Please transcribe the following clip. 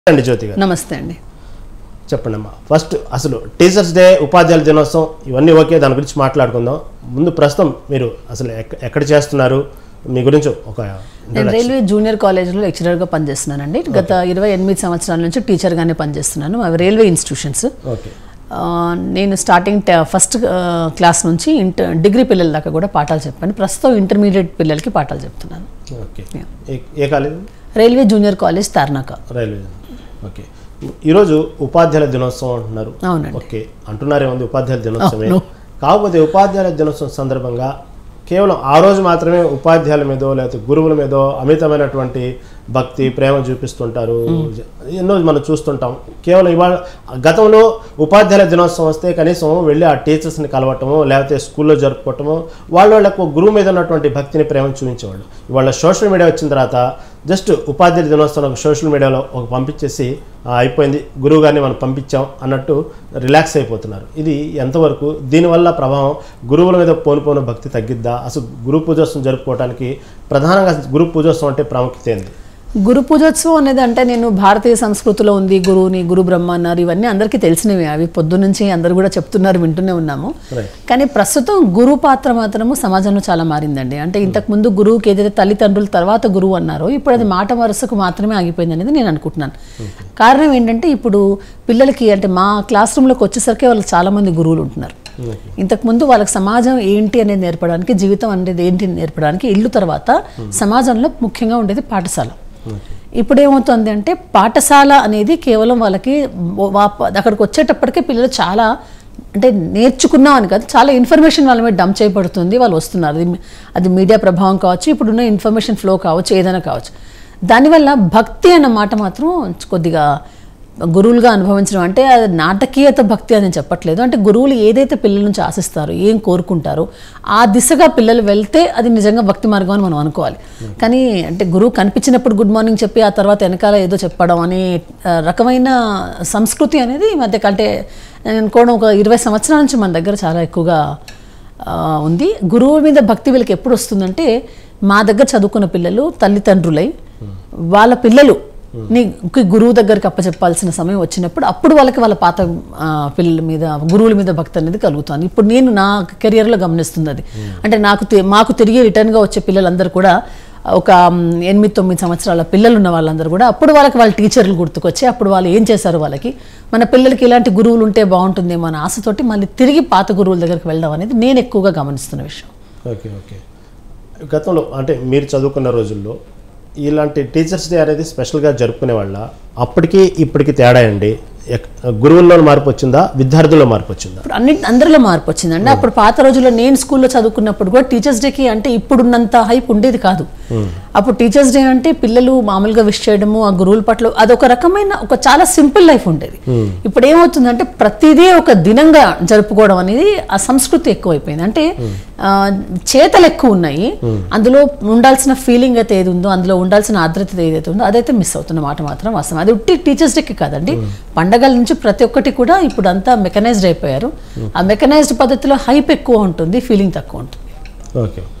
అండి జ్యోతి గారు నమస్తే అండి చెప్పండి అమ్మా ఫస్ట్ అసలు టీచర్స్ డే ఉపాధ్యాయుల దినోత్సవం ఇవన్నీ ఓకే దాని గురించి మాట్లాడుకుందాం ముందు ప్రస్తుతం మీరు అసలు ఎక్కడ చేస్తున్నారు మీ గురించి ఒక నేను రైల్వే జూనియర్ కాలేజ్లో లెక్చరర్గా పనిచేస్తున్నానండి గత 28 సంవత్సరాల నుంచి టీచర్గానే పనిచేస్తున్నాను అవి రైల్వే ఇన్స్టిట్యూషన్స్ ఓకే నేను స్టార్టింగ్ ఫస్ట్ క్లాస్ నుంచి డిగ్రీ పిల్లల దాకా కూడా పాఠాలు చెప్పాను ప్రస్తుతం ఇంటర్మీడియట్ పిల్లలకి పాఠాలు చెప్తున్నాను ఓకే ఏ college railway junior college Tarnaka railway okay ఈరోజు ఉపాధ్యాయుల దినోత్సవం అంటున్నారు అవునండి ఓకే అంటున్నారేముంది ఉపాధ్యాయుల దినోత్సవమే కాకపోతే ఉపాధ్యాయుల దినోత్సవం సందర్భంగా కేవలం ఆ రోజు మాత్రమే ఉపాధ్యాయుల మీదో లేకపోతే గురువుల మీదో అమితమైనటువంటి భక్తి ప్రేమ చూపిస్తుంటారు ఎన్నో మనం చూస్తుంటాం కేవలం ఇవాళ గతంలో ఉపాధ్యాయుల దినోత్సవం వస్తే కనీసం వెళ్ళి ఆ టీచర్స్ని కలవటము లేకపోతే స్కూల్లో జరుపుకోవటము వాళ్ళకు గురువు మీద ఉన్నటువంటి భక్తిని ప్రేమను చూపించేవాళ్ళు ఇవాళ సోషల్ మీడియా వచ్చిన తర్వాత జస్ట్ ఉపాధ్యాయుల దినోత్సవం సోషల్ మీడియాలో ఒక పంపించేసి అయిపోయింది గురువు గారిని మనం పంపించాం అన్నట్టు రిలాక్స్ అయిపోతున్నారు ఇది ఎంతవరకు దీనివల్ల ప్రభావం గురువుల మీద పోను భక్తి తగ్గిద్దా అసలు గురు పూజోత్సవం జరుపుకోవడానికి ప్రధానంగా గురు పూజోత్సవం అంటే ప్రాముఖ్యత ఏంది గురు పూజోత్సవం అనేది అంటే నేను భారతీయ సంస్కృతిలో ఉంది గురువుని గురు బ్రహ్మ అన్నారు ఇవన్నీ అందరికీ తెలిసినవి అవి పొద్దునుంచి అందరు కూడా చెప్తున్నారు వింటూనే ఉన్నాము కానీ ప్రస్తుతం గురువు పాత్ర మాత్రము సమాజంలో చాలా మారిందండి అంటే ఇంతకుముందు గురువుకి ఏదైతే తల్లిదండ్రుల తర్వాత గురువు అన్నారో ఇప్పుడు అది మాట వరుసకు మాత్రమే ఆగిపోయింది అనేది నేను అనుకుంటున్నాను కారణం ఏంటంటే ఇప్పుడు పిల్లలకి అంటే మా క్లాస్ రూమ్లోకి వచ్చేసరికి వాళ్ళకి చాలామంది గురువులు ఉంటున్నారు ఇంతకుముందు వాళ్ళకి సమాజం ఏంటి అనేది నేర్పడానికి జీవితం అనేది ఏంటి నేర్పడానికి ఇల్లు తర్వాత సమాజంలో ముఖ్యంగా ఉండేది పాఠశాల ఇప్పుడు ఏమవుతుంది అంటే పాఠశాల అనేది కేవలం వాళ్ళకి అక్కడికి వచ్చేటప్పటికే పిల్లలు చాలా అంటే నేర్చుకున్నాం అని కాదు చాలా ఇన్ఫర్మేషన్ వాళ్ళ మీద డంప్ చేయబడుతుంది వాళ్ళు వస్తున్నారు అది మీడియా ప్రభావం కావచ్చు ఇప్పుడున్న ఇన్ఫర్మేషన్ ఫ్లో కావచ్చు ఏదైనా కావచ్చు దానివల్ల భక్తి అన్న మాట మాత్రం కొద్దిగా గురువులుగా అనుభవించడం అంటే అది నాటకీయత భక్తి అని చెప్పట్లేదు అంటే గురువులు ఏదైతే పిల్లల నుంచి ఆశిస్తారో ఏం కోరుకుంటారో ఆ దిశగా పిల్లలు వెళ్తే అది నిజంగా భక్తి మార్గం అని మనం అనుకోవాలి కానీ అంటే గురువు కనిపించినప్పుడు గుడ్ మార్నింగ్ చెప్పి ఆ తర్వాత వెనకాల ఏదో చెప్పడం అనే రకమైన సంస్కృతి అనేది ఈ మధ్య కంటే నేను అనుకోవడం ఒక 20 సంవత్సరాల నుంచి మన దగ్గర చాలా ఎక్కువగా ఉంది గురువు మీద భక్తి వీళ్ళకి ఎప్పుడు వస్తుందంటే మా దగ్గర చదువుకున్న పిల్లలు తల్లిదండ్రులై వాళ్ళ పిల్లలు నీకు గురువు దగ్గరికి అప్పచెప్పాల్సిన సమయం వచ్చినప్పుడు అప్పుడు వాళ్ళకి వాళ్ళ పాత పిల్లల మీద గురువుల మీద భక్తి అనేది కలుగుతుంది ఇప్పుడు నేను నా కెరియర్లో గమనిస్తుంది అది అంటే మాకు తిరిగి రిటర్న్గా వచ్చే పిల్లలందరూ కూడా ఒక 8-9 సంవత్సరాల పిల్లలు ఉన్న వాళ్ళందరూ కూడా అప్పుడు వాళ్ళ టీచర్లు గుర్తుకొచ్చి అప్పుడు వాళ్ళు ఏం చేశారు వాళ్ళకి మన పిల్లలకి ఇలాంటి గురువులు ఉంటే బాగుంటుందేమో అనే ఆశతోటి మళ్ళీ తిరిగి పాత గురువుల దగ్గరికి వెళ్ళడం అనేది నేను ఎక్కువగా గమనిస్తున్న విషయం ఓకే ఓకే గతంలో అంటే మీరు చదువుకున్న రోజుల్లో ఇలాంటి టీచర్స్ డే అనేది స్పెషల్గా జరుపుకునే వాళ్ళ అప్పటికి ఇప్పటికి తేడా అండి గురువుల్లో మార్పు వచ్చిందా విద్యార్థుల్లో మార్పు వచ్చిందా ఇప్పుడు అందరిలో మార్పు వచ్చిందండి అప్పుడు పాత రోజుల్లో నేను స్కూల్లో చదువుకున్నప్పుడు కూడా టీచర్స్ డేకి అంటే ఇప్పుడున్నంత హైప్ ఉండేది కాదు అప్పుడు టీచర్స్ డే అంటే పిల్లలు మామూలుగా విష్ చేయడము ఆ గురువుల పట్ల అదొక రకమైన ఒక చాలా సింపుల్ లైఫ్ ఉండేది ఇప్పుడు ఏమవుతుందంటే ప్రతిదీ ఒక దినంగా జరుపుకోవడం అనేది ఆ సంస్కృతి ఎక్కువైపోయింది అంటే చేతలు ఎక్కువ ఉన్నాయి అందులో ఉండాల్సిన ఫీలింగ్ అయితే ఏది ఉందో అందులో ఉండాల్సిన ఆర్ద్రత ఏదైతే ఉందో అదైతే మిస్ అవుతున్న మాట మాత్రం వాస్తవం అది ఉట్టి టీచర్స్ డేకి కాదండి పండగల నుంచి ప్రతి ఒక్కటి కూడా ఇప్పుడు అంతా మెకనైజ్డ్ అయిపోయారు ఆ మెకనైజ్డ్ పద్ధతిలో హైప్ ఎక్కువ ఉంటుంది ఫీలింగ్ తక్కువ ఉంటుంది ఓకే